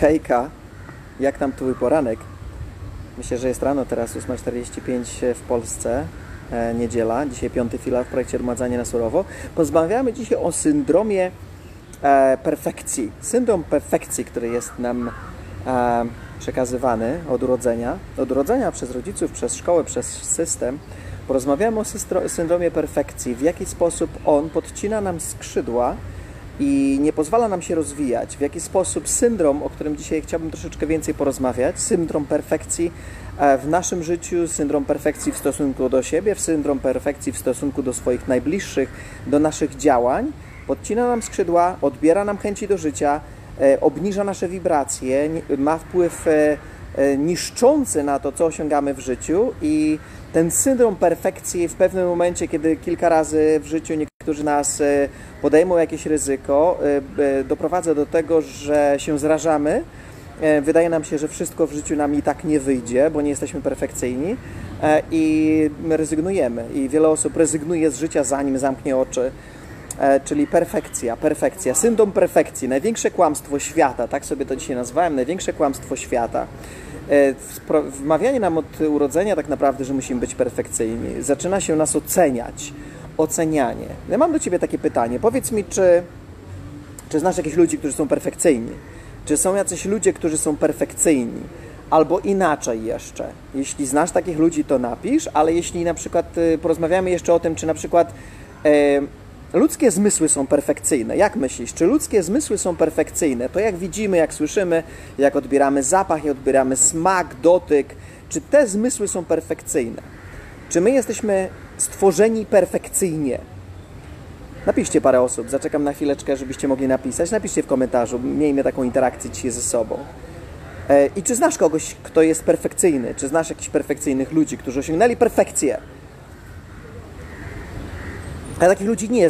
Hejka, jak tam twój poranek? Myślę, że jest rano teraz, 8:45 w Polsce, niedziela, dzisiaj 5. filar w projekcie Odmładzanie na surowo. Porozmawiamy dzisiaj o syndromie perfekcji. Syndrom perfekcji, który jest nam przekazywany od urodzenia przez rodziców, przez szkołę, przez system. Porozmawiamy o syndromie perfekcji, w jaki sposób on podcina nam skrzydła i nie pozwala nam się rozwijać. W jaki sposób syndrom, o którym dzisiaj chciałbym troszeczkę więcej porozmawiać, syndrom perfekcji w naszym życiu, syndrom perfekcji w stosunku do siebie, syndrom perfekcji w stosunku do swoich najbliższych, do naszych działań, podcina nam skrzydła, odbiera nam chęci do życia, obniża nasze wibracje, ma wpływ niszczący na to, co osiągamy w życiu i ten syndrom perfekcji w pewnym momencie, kiedy kilka razy w życiu niektórzy nas podejmą jakieś ryzyko, doprowadza do tego, że się zrażamy. Wydaje nam się, że wszystko w życiu nam i tak nie wyjdzie, bo nie jesteśmy perfekcyjni i my rezygnujemy. I wiele osób rezygnuje z życia, zanim zamknie oczy. Czyli perfekcja, syndrom perfekcji, największe kłamstwo świata, tak sobie to dzisiaj nazwałem, największe kłamstwo świata. Wmawianie nam od urodzenia tak naprawdę, że musimy być perfekcyjni. Zaczyna się nas oceniać, ocenianie. Ja mam do Ciebie takie pytanie, powiedz mi, czy znasz jakichś ludzi, którzy są perfekcyjni? Czy są jacyś ludzie, którzy są perfekcyjni? Albo inaczej jeszcze, jeśli znasz takich ludzi, to napisz, ale jeśli na przykład porozmawiamy jeszcze o tym, czy na przykład ludzkie zmysły są perfekcyjne. Jak myślisz, czy ludzkie zmysły są perfekcyjne? To jak widzimy, jak słyszymy, jak odbieramy zapach, jak odbieramy smak, dotyk, czy te zmysły są perfekcyjne? Czy my jesteśmy stworzeni perfekcyjnie? Napiszcie parę osób, zaczekam na chwileczkę, żebyście mogli napisać. Napiszcie w komentarzu, miejmy taką interakcję dzisiaj ze sobą. I czy znasz kogoś, kto jest perfekcyjny? Czy znasz jakichś perfekcyjnych ludzi, którzy osiągnęli perfekcję? Ja takich ludzi nie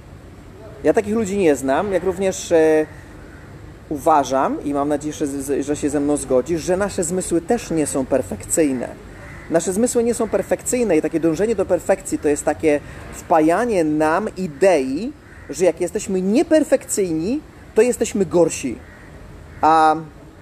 znam. Jak również uważam i mam nadzieję, że się ze mną zgodzisz, że nasze zmysły też nie są perfekcyjne. Nasze zmysły nie są perfekcyjne i takie dążenie do perfekcji to jest takie wpajanie nam idei, że jak jesteśmy nieperfekcyjni, to jesteśmy gorsi. A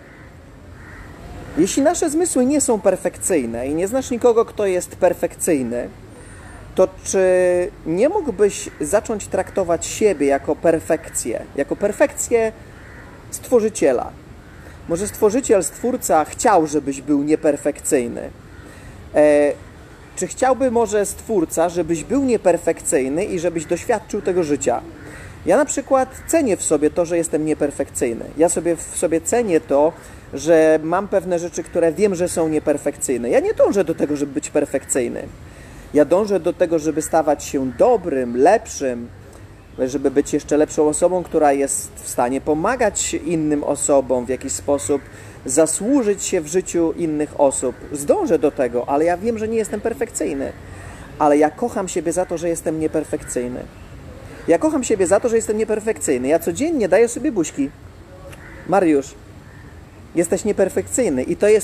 jeśli nasze zmysły nie są perfekcyjne i nie znasz nikogo, kto jest perfekcyjny, to czy nie mógłbyś zacząć traktować siebie jako perfekcję Stworzyciela? Może Stworzyciel, Stwórca chciał, żebyś był nieperfekcyjny. Czy chciałby może Stwórca, żebyś był nieperfekcyjny i żebyś doświadczył tego życia? Ja na przykład cenię w sobie to, że jestem nieperfekcyjny. Ja w sobie cenię to, że mam pewne rzeczy, które wiem, że są nieperfekcyjne. Ja nie dążę do tego, żeby być perfekcyjny. Ja dążę do tego, żeby stawać się dobrym, lepszym, żeby być jeszcze lepszą osobą, która jest w stanie pomagać innym osobom w jakiś sposób, zasłużyć się w życiu innych osób. Zdążę do tego, ale ja wiem, że nie jestem perfekcyjny. Ale ja kocham siebie za to, że jestem nieperfekcyjny. Ja codziennie daję sobie buźki. Mariusz, jesteś nieperfekcyjny i to jest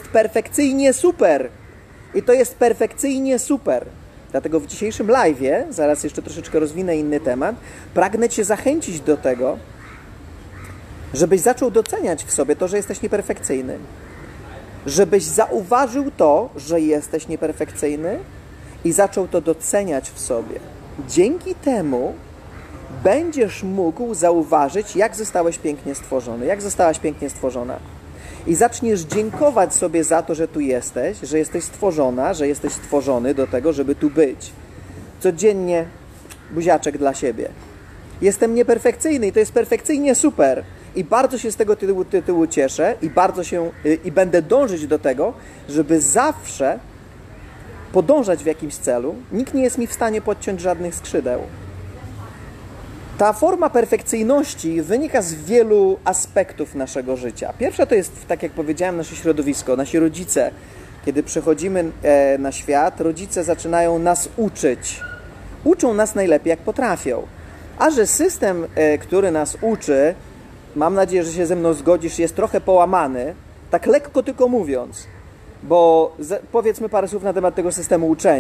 perfekcyjnie super. Dlatego w dzisiejszym live'ie, zaraz jeszcze troszeczkę rozwinę inny temat, pragnę Cię zachęcić do tego, żebyś zaczął doceniać w sobie to, że jesteś nieperfekcyjny. Żebyś zauważył to, że jesteś nieperfekcyjny i zaczął to doceniać w sobie. Dzięki temu będziesz mógł zauważyć, jak zostałeś pięknie stworzony, jak zostałaś pięknie stworzona. I zaczniesz dziękować sobie za to, że tu jesteś, że jesteś stworzona, że jesteś stworzony do tego, żeby tu być. Codziennie buziaczek dla siebie. Jestem nieperfekcyjny i to jest perfekcyjnie super. I bardzo się z tego tytułu cieszę i będę dążyć do tego, żeby zawsze podążać w jakimś celu. Nikt nie jest mi w stanie podciąć żadnych skrzydeł. Ta forma perfekcyjności wynika z wielu aspektów naszego życia. Pierwsza to jest, tak jak powiedziałem, nasze środowisko, nasi rodzice. Kiedy przychodzimy na świat, rodzice zaczynają nas uczyć. Uczą nas najlepiej, jak potrafią. A że system, który nas uczy, mam nadzieję, że się ze mną zgodzisz, jest trochę połamany, tak lekko tylko mówiąc, bo powiedzmy parę słów na temat tego systemu uczenia.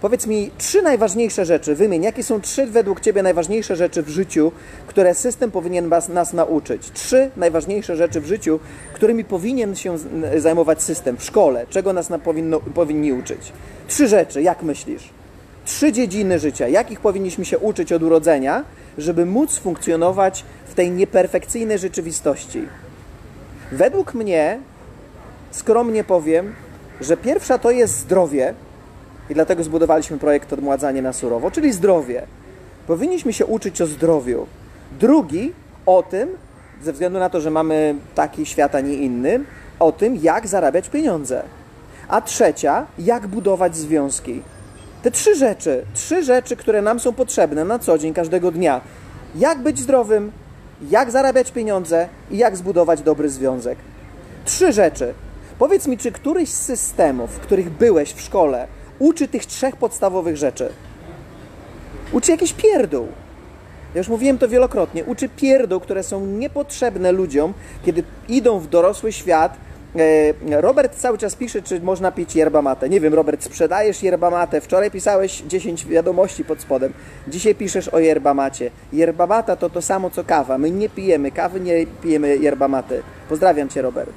Powiedz mi 3 najważniejsze rzeczy, wymień, jakie są 3 według Ciebie najważniejsze rzeczy w życiu, które system powinien nas nauczyć. 3 najważniejsze rzeczy w życiu, którymi powinien się zajmować system w szkole. Czego nas powinni uczyć? 3 rzeczy, jak myślisz? 3 dziedziny życia, jakich powinniśmy się uczyć od urodzenia, żeby móc funkcjonować w tej nieperfekcyjnej rzeczywistości. Według mnie, skromnie powiem, że pierwsza to jest zdrowie i dlatego zbudowaliśmy projekt Odmładzanie na surowo, czyli zdrowie. Powinniśmy się uczyć o zdrowiu. Drugi o tym, ze względu na to, że mamy taki świat, a nie inny, o tym, jak zarabiać pieniądze. A trzecia, jak budować związki. Te 3 rzeczy, które nam są potrzebne na co dzień, każdego dnia. Jak być zdrowym, jak zarabiać pieniądze i jak zbudować dobry związek. 3 rzeczy. Powiedz mi, czy któryś z systemów, w których byłeś w szkole, uczy tych 3 podstawowych rzeczy? Uczy jakiś pierdół. Ja już mówiłem to wielokrotnie. Uczy pierdół, które są niepotrzebne ludziom, kiedy idą w dorosły świat. Robert cały czas pisze, czy można pić yerba mate. Nie wiem, Robert, sprzedajesz yerba mate. Wczoraj pisałeś 10 wiadomości pod spodem. Dzisiaj piszesz o yerba macie. Yerba mata to to samo co kawa. My nie pijemy kawy, nie pijemy yerba mate. Pozdrawiam Cię, Robert.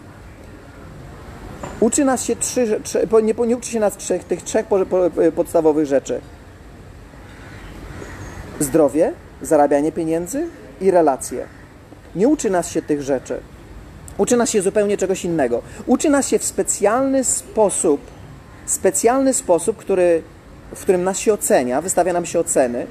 Uczy nas się nie uczy się nas tych 3 podstawowych rzeczy. Zdrowie, zarabianie pieniędzy i relacje. Nie uczy nas się tych rzeczy. Uczy nas się zupełnie czegoś innego. Uczy nas się w specjalny sposób, w którym nas się ocenia, wystawia nam się oceny,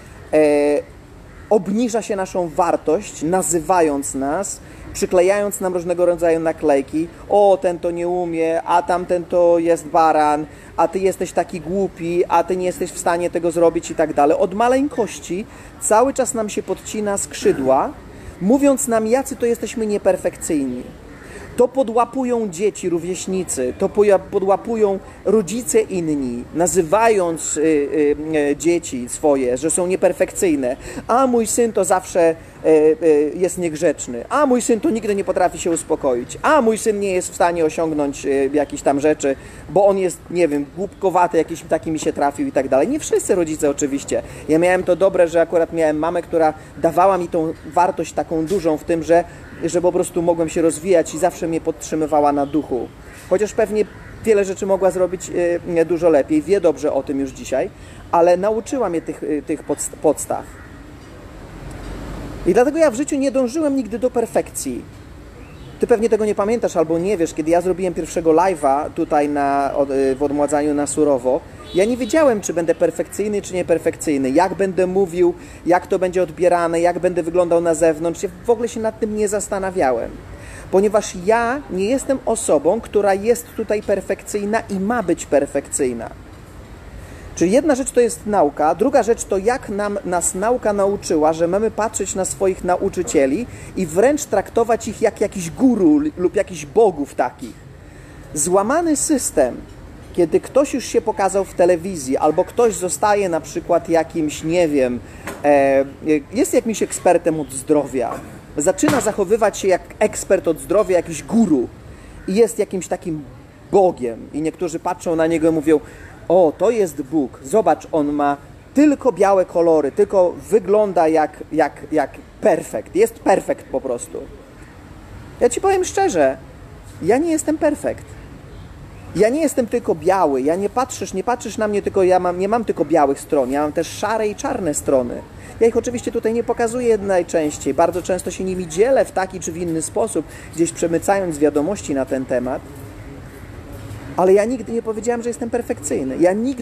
obniża się naszą wartość, nazywając nas, przyklejając nam różnego rodzaju naklejki. O, ten to nie umie, a tamten to jest baran, a ty jesteś taki głupi, a ty nie jesteś w stanie tego zrobić i tak dalej. Od maleńkości cały czas nam się podcina skrzydła, mówiąc nam, jacy to jesteśmy nieperfekcyjni. To podłapują dzieci, rówieśnicy, to podłapują rodzice inni, nazywając dzieci swoje, że są nieperfekcyjne. A mój syn to zawsze jest niegrzeczny. A mój syn to nigdy nie potrafi się uspokoić. A mój syn nie jest w stanie osiągnąć jakichś tam rzeczy, bo on jest, nie wiem, głupkowaty, jakiś taki mi się trafił i tak dalej. Nie wszyscy rodzice oczywiście. Ja miałem to dobre, że akurat miałem mamę, która dawała mi tą wartość taką dużą w tym, że po prostu mogłem się rozwijać i zawsze mnie podtrzymywała na duchu. Chociaż pewnie wiele rzeczy mogła zrobić dużo lepiej, wie dobrze o tym już dzisiaj, ale nauczyła mnie tych podstaw. I dlatego ja w życiu nie dążyłem nigdy do perfekcji. Ty pewnie tego nie pamiętasz albo nie wiesz, kiedy ja zrobiłem pierwszego live'a tutaj w Odmładzaniu na surowo, ja nie wiedziałem, czy będę perfekcyjny, czy nieperfekcyjny, jak będę mówił, jak to będzie odbierane, jak będę wyglądał na zewnątrz. Ja w ogóle się nad tym nie zastanawiałem, ponieważ ja nie jestem osobą, która jest tutaj perfekcyjna i ma być perfekcyjna. Czyli jedna rzecz to jest nauka, druga rzecz to jak nas nauka nauczyła, że mamy patrzeć na swoich nauczycieli i wręcz traktować ich jak jakiś guru lub jakichś bogów takich. Złamany system, kiedy ktoś już się pokazał w telewizji, albo ktoś zostaje na przykład jakimś, nie wiem, jest jakimś ekspertem od zdrowia, zaczyna zachowywać się jak ekspert od zdrowia, jakiś guru i jest jakimś takim Bogiem i niektórzy patrzą na niego i mówią: o, to jest Bóg, zobacz, on ma tylko białe kolory, tylko wygląda jak perfekt, jest perfekt po prostu. Ja Ci powiem szczerze, ja nie jestem perfekt. Ja nie jestem tylko biały, nie patrzysz na mnie tylko, nie mam tylko białych stron, ja mam też szare i czarne strony. Ja ich oczywiście tutaj nie pokazuję najczęściej, bardzo często się nimi dzielę w taki czy w inny sposób, gdzieś przemycając wiadomości na ten temat. Ale ja nigdy nie powiedziałem, że jestem perfekcyjny.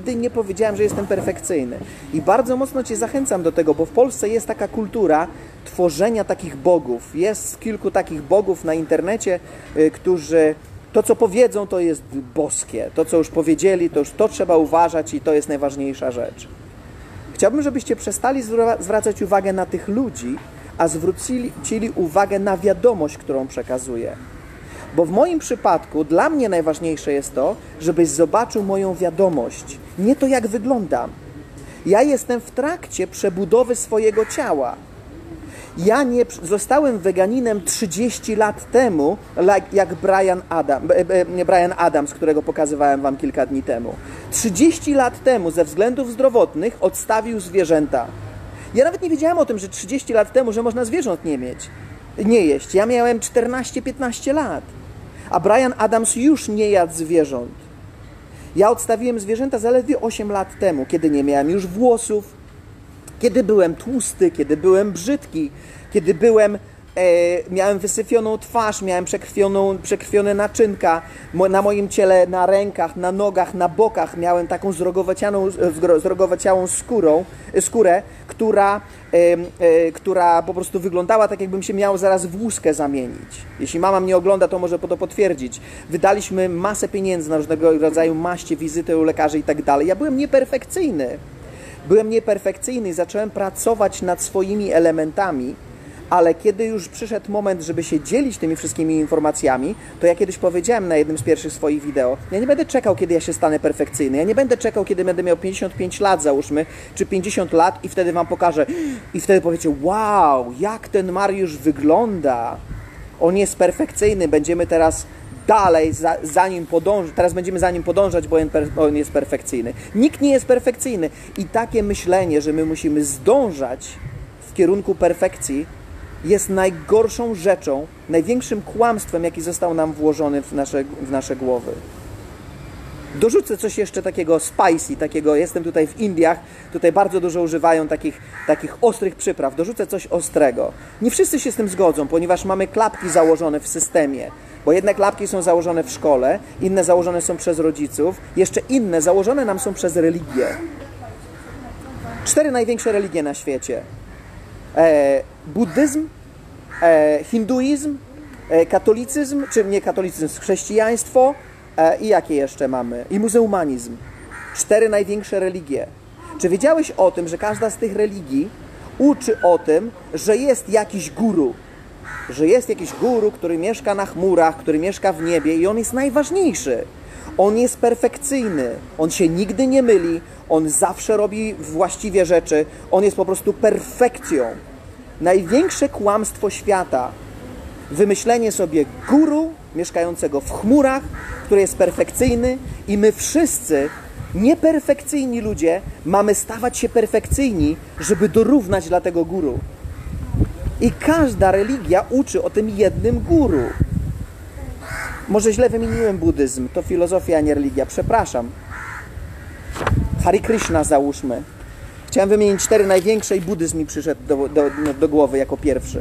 I bardzo mocno Cię zachęcam do tego, bo w Polsce jest taka kultura tworzenia takich bogów. Jest kilku takich bogów na internecie, którzy to, co powiedzą, to jest boskie. To, co już powiedzieli, to już to trzeba uważać i to jest najważniejsza rzecz. Chciałbym, żebyście przestali zwracać uwagę na tych ludzi, a zwrócili uwagę na wiadomość, którą przekazuję. Bo w moim przypadku dla mnie najważniejsze jest to, żebyś zobaczył moją wiadomość, nie to, jak wyglądam. Ja jestem w trakcie przebudowy swojego ciała. Ja nie zostałem weganinem 30 lat temu, jak Brian Adams, którego pokazywałem Wam kilka dni temu. 30 lat temu ze względów zdrowotnych odstawił zwierzęta. Ja nawet nie wiedziałem o tym, że 30 lat temu, że można zwierząt nie jeść. Ja miałem 14-15 lat, a Bryan Adams już nie jadł zwierząt. Ja odstawiłem zwierzęta zaledwie 8 lat temu, kiedy nie miałem już włosów, kiedy byłem tłusty, kiedy byłem brzydki, kiedy miałem wysyfioną twarz, miałem przekrwione naczynka, na moim ciele, na rękach, na nogach, na bokach miałem taką zrogowaciałą skórę, która po prostu wyglądała tak, jakbym się miał zaraz w łuskę zamienić. Jeśli mama mnie ogląda, to może to potwierdzić. Wydaliśmy masę pieniędzy na różnego rodzaju maście, wizyty u lekarzy i tak dalej. Ja byłem nieperfekcyjny. I zacząłem pracować nad swoimi elementami, ale kiedy już przyszedł moment, żeby się dzielić tymi wszystkimi informacjami, to ja kiedyś powiedziałem na jednym z pierwszych swoich wideo, ja nie będę czekał, kiedy ja się stanę perfekcyjny, ja nie będę czekał, kiedy będę miał 55 lat, załóżmy, czy 50 lat i wtedy wam pokażę. I wtedy powiecie, wow, jak ten Mariusz wygląda. On jest perfekcyjny, będziemy teraz dalej teraz będziemy za nim podążać, bo on jest perfekcyjny. Nikt nie jest perfekcyjny. I takie myślenie, że my musimy zdążać w kierunku perfekcji, jest najgorszą rzeczą, największym kłamstwem, jaki został nam włożony w nasze głowy. Dorzucę coś jeszcze takiego spicy, jestem tutaj w Indiach, tutaj bardzo dużo używają takich ostrych przypraw. Dorzucę coś ostrego. Nie wszyscy się z tym zgodzą, ponieważ mamy klapki założone w systemie, bo jedne klapki są założone w szkole, inne założone są przez rodziców, jeszcze inne założone nam są przez religię. 4 największe religie na świecie. Buddyzm, hinduizm, katolicyzm, czy nie katolicyzm, chrześcijaństwo i jakie jeszcze mamy? I muzułmanizm. 4 największe religie. Czy wiedziałeś o tym, że każda z tych religii uczy o tym, że jest jakiś guru? Że jest jakiś guru, który mieszka na chmurach, który mieszka w niebie i on jest najważniejszy. On jest perfekcyjny, on się nigdy nie myli, on zawsze robi właściwie rzeczy, on jest po prostu perfekcją. Największe kłamstwo świata. Wymyślenie sobie guru mieszkającego w chmurach, który jest perfekcyjny i my wszyscy, nieperfekcyjni ludzie, mamy stawać się perfekcyjni, żeby dorównać dla tego guru. I każda religia uczy o tym jednym guru. Może źle wymieniłem buddyzm, to filozofia, a nie religia, przepraszam. Hare Krishna załóżmy. Chciałem wymienić 4 największe i buddyzm mi przyszedł do głowy jako pierwszy.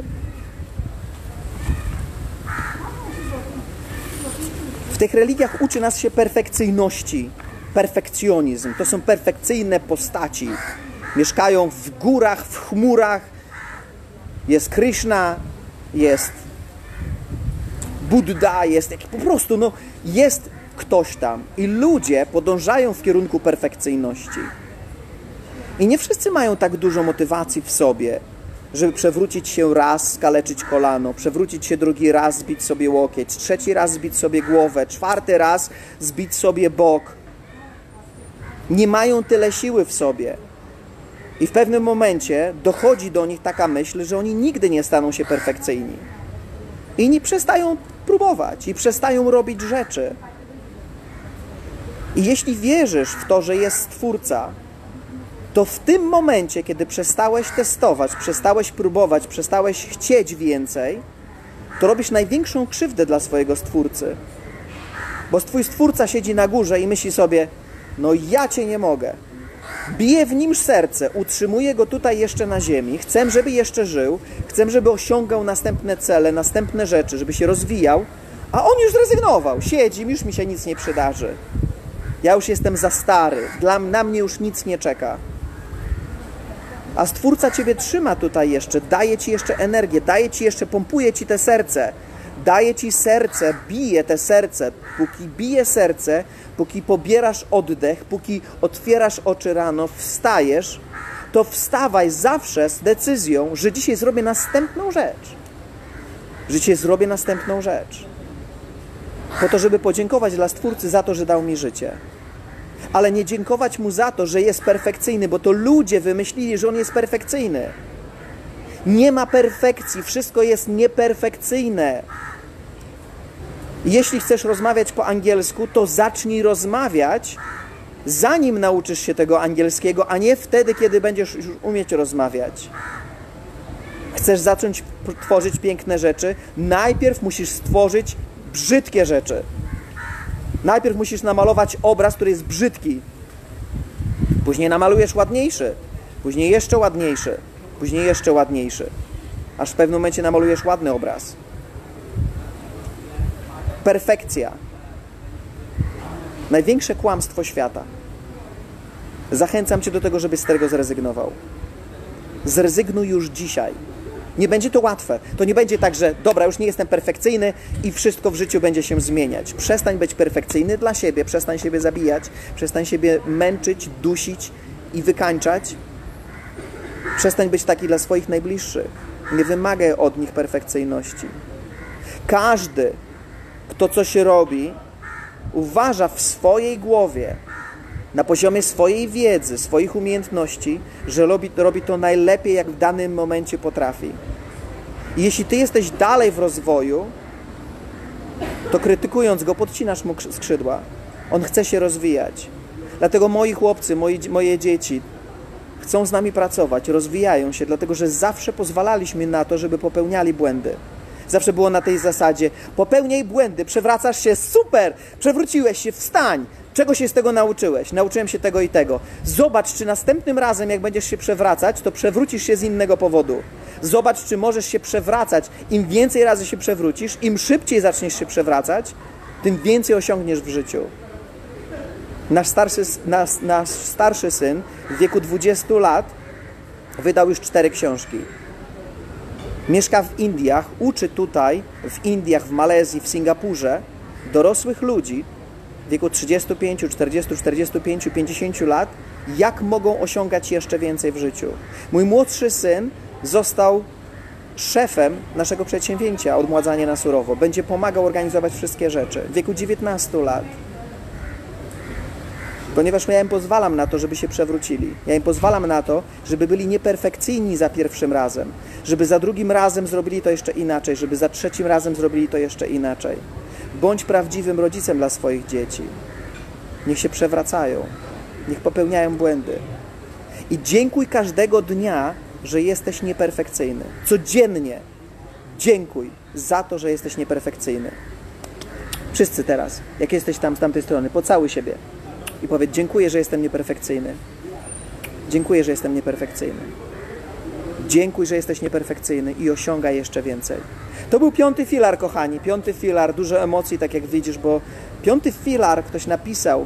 W tych religiach uczy nas się perfekcyjności. Perfekcjonizm. To są perfekcyjne postaci. Mieszkają w górach, w chmurach. Jest Krishna, jest Buddha, jest po prostu, jest ktoś tam. I ludzie podążają w kierunku perfekcyjności. I nie wszyscy mają tak dużo motywacji w sobie, żeby przewrócić się raz, skaleczyć kolano, przewrócić się drugi raz, zbić sobie łokieć, 3. raz zbić sobie głowę, 4. raz zbić sobie bok. Nie mają tyle siły w sobie. I w pewnym momencie dochodzi do nich taka myśl, że oni nigdy nie staną się perfekcyjni. I nie przestają próbować, i przestają robić rzeczy. I jeśli wierzysz w to, że jest Stwórca, to w tym momencie, kiedy przestałeś testować, przestałeś próbować, przestałeś chcieć więcej, to robisz największą krzywdę dla swojego Stwórcy. Bo twój Stwórca siedzi na górze i myśli sobie, no ja Cię nie mogę. Bije w nim serce, utrzymuje go tutaj jeszcze na ziemi, chcę, żeby jeszcze żył, chcę, żeby osiągał następne cele, następne rzeczy, żeby się rozwijał, a on już zrezygnował, siedzi, już mi się nic nie przydarzy. Ja już jestem za stary, na mnie już nic nie czeka. A Stwórca Ciebie trzyma tutaj jeszcze, daje Ci jeszcze energię, daje Ci jeszcze, pompuje Ci te serce, daje Ci serce, bije te serce. Póki bije serce, póki pobierasz oddech, póki otwierasz oczy rano, wstajesz, to wstawaj zawsze z decyzją, że dzisiaj zrobię następną rzecz. Że dzisiaj zrobię następną rzecz. Po to, żeby podziękować dla Stwórcy za to, że dał mi życie. Ale nie dziękować Mu za to, że jest perfekcyjny, bo to ludzie wymyślili, że On jest perfekcyjny. Nie ma perfekcji, wszystko jest nieperfekcyjne. Jeśli chcesz rozmawiać po angielsku, to zacznij rozmawiać zanim nauczysz się tego angielskiego, a nie wtedy, kiedy będziesz już umieć rozmawiać. Chcesz zacząć tworzyć piękne rzeczy, najpierw musisz stworzyć brzydkie rzeczy. Najpierw musisz namalować obraz, który jest brzydki. Później namalujesz ładniejszy, później jeszcze ładniejszy, później jeszcze ładniejszy. Aż w pewnym momencie namalujesz ładny obraz. Perfekcja. Największe kłamstwo świata. Zachęcam Cię do tego, żebyś z tego zrezygnował. Zrezygnuj już dzisiaj. Nie będzie to łatwe. To nie będzie tak, że dobra, już nie jestem perfekcyjny i wszystko w życiu będzie się zmieniać. Przestań być perfekcyjny dla siebie, przestań siebie zabijać, przestań siebie męczyć, dusić i wykańczać. Przestań być taki dla swoich najbliższych. Nie wymagaj od nich perfekcyjności. Każdy, kto coś robi, uważa w swojej głowie, na poziomie swojej wiedzy, swoich umiejętności, że robi to najlepiej, jak w danym momencie potrafi. I jeśli ty jesteś dalej w rozwoju, to krytykując go, podcinasz mu skrzydła. On chce się rozwijać. Dlatego moi chłopcy, moje dzieci chcą z nami pracować, rozwijają się, dlatego że zawsze pozwalaliśmy na to, żeby popełniali błędy. Zawsze było na tej zasadzie: popełniaj błędy, przewracasz się, super, przewróciłeś się, wstań. Czego się z tego nauczyłeś? Nauczyłem się tego i tego. Zobacz, czy następnym razem, jak będziesz się przewracać, to przewrócisz się z innego powodu. Zobacz, czy możesz się przewracać. Im więcej razy się przewrócisz, im szybciej zaczniesz się przewracać, tym więcej osiągniesz w życiu. Nasz starszy syn w wieku 20 lat wydał już 4 książki. Mieszka w Indiach, uczy tutaj, w Indiach, w Malezji, w Singapurze, dorosłych ludzi w wieku 35, 40, 45, 50 lat, jak mogą osiągać jeszcze więcej w życiu. Mój młodszy syn został szefem naszego przedsięwzięcia Odmładzanie na surowo. Będzie pomagał organizować wszystkie rzeczy w wieku 19 lat. Ponieważ ja im pozwalam na to, żeby się przewrócili. Ja im pozwalam na to, żeby byli nieperfekcyjni za pierwszym razem. Żeby za drugim razem zrobili to jeszcze inaczej. Żeby za trzecim razem zrobili to jeszcze inaczej. Bądź prawdziwym rodzicem dla swoich dzieci. Niech się przewracają. Niech popełniają błędy. I dziękuj każdego dnia, że jesteś nieperfekcyjny. Codziennie dziękuj za to, że jesteś nieperfekcyjny. Wszyscy teraz, jak jesteś tam z tamtej strony, pocałuj siebie. I powiedz: dziękuję, że jestem nieperfekcyjny. Dziękuję, że jestem nieperfekcyjny. Dziękuj, że jesteś nieperfekcyjny i osiągaj jeszcze więcej. To był 5. filar, kochani. 5. filar, dużo emocji, tak jak widzisz, bo 5. filar ktoś napisał.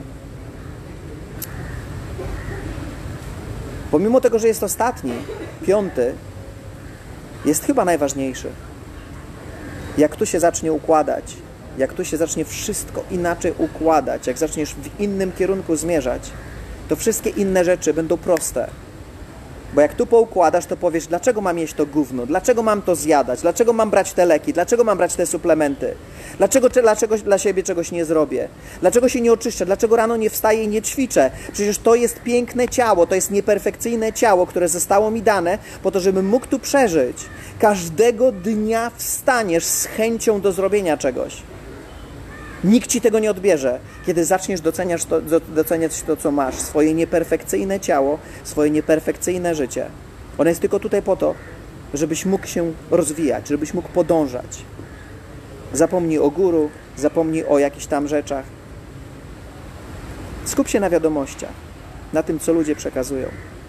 Pomimo tego, że jest ostatni, 5. jest chyba najważniejszy. Jak tu się zacznie układać, jak tu się zacznie wszystko inaczej układać, jak zaczniesz w innym kierunku zmierzać, to wszystkie inne rzeczy będą proste. Bo jak tu poukładasz, to powiesz: dlaczego mam jeść to gówno? Dlaczego mam to zjadać? Dlaczego mam brać te leki? Dlaczego mam brać te suplementy? Dlaczego dla siebie czegoś nie zrobię? Dlaczego się nie oczyszczę? Dlaczego rano nie wstaję i nie ćwiczę? Przecież to jest piękne ciało, to jest nieperfekcyjne ciało, które zostało mi dane po to, żebym mógł tu przeżyć. Każdego dnia wstaniesz z chęcią do zrobienia czegoś. Nikt ci tego nie odbierze, kiedy zaczniesz doceniać to, co masz, swoje nieperfekcyjne ciało, swoje nieperfekcyjne życie. Ono jest tylko tutaj po to, żebyś mógł się rozwijać, żebyś mógł podążać. Zapomnij o guru, zapomnij o jakichś tam rzeczach. Skup się na wiadomościach, na tym, co ludzie przekazują.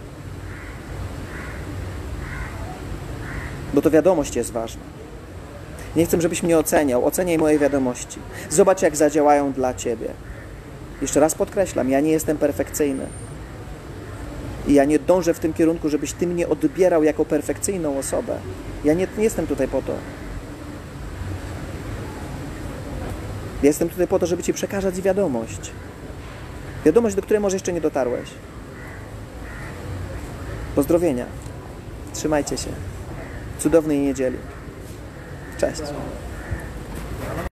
Bo to wiadomość jest ważna. Nie chcę, żebyś mnie oceniał. Oceniaj moje wiadomości. Zobacz, jak zadziałają dla Ciebie. Jeszcze raz podkreślam, ja nie jestem perfekcyjny. I ja nie dążę w tym kierunku, żebyś Ty mnie odbierał jako perfekcyjną osobę. Ja nie jestem tutaj po to. Ja jestem tutaj po to, żeby Ci przekazać wiadomość. Wiadomość, do której może jeszcze nie dotarłeś. Pozdrowienia. Trzymajcie się. Cudownej niedzieli. Cześć.